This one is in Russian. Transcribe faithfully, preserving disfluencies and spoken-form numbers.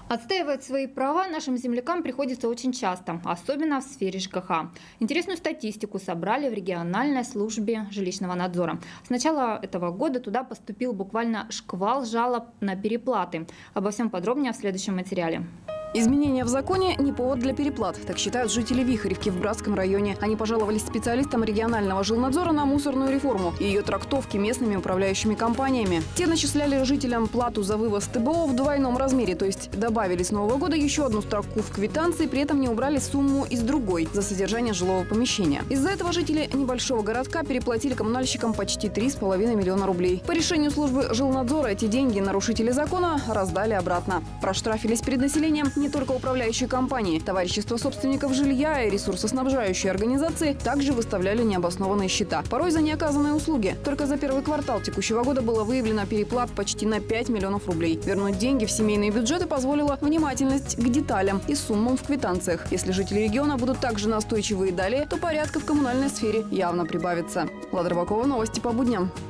Отстаивать свои права нашим землякам приходится очень часто, особенно в сфере ЖКХ. Интересную статистику собрали в региональной службе жилищного надзора. С начала этого года туда поступил буквально шквал жалоб на переплаты. Обо всем подробнее в следующем материале. Изменения в законе – не повод для переплат. Так считают жители Вихоревки в Братском районе. Они пожаловались специалистам регионального жилнадзора на мусорную реформу и ее трактовки местными управляющими компаниями. Те начисляли жителям плату за вывоз ТБО в двойном размере, то есть добавили с Нового года еще одну строку в квитанции, при этом не убрали сумму из другой за содержание жилого помещения. Из-за этого жители небольшого городка переплатили коммунальщикам почти три с половиной миллиона рублей. По решению службы жилнадзора эти деньги нарушители закона раздали обратно. Проштрафились перед населением не только управляющие компании. Товарищество собственников жилья и ресурсоснабжающие организации также выставляли необоснованные счета, порой за неоказанные услуги. Только за первый квартал текущего года было выявлено переплат почти на пять миллионов рублей. Вернуть деньги в семейные бюджеты позволила внимательность к деталям и суммам в квитанциях. Если жители региона будут также настойчивы и далее, то порядка в коммунальной сфере явно прибавится. Влада Рыбакова, новости по будням.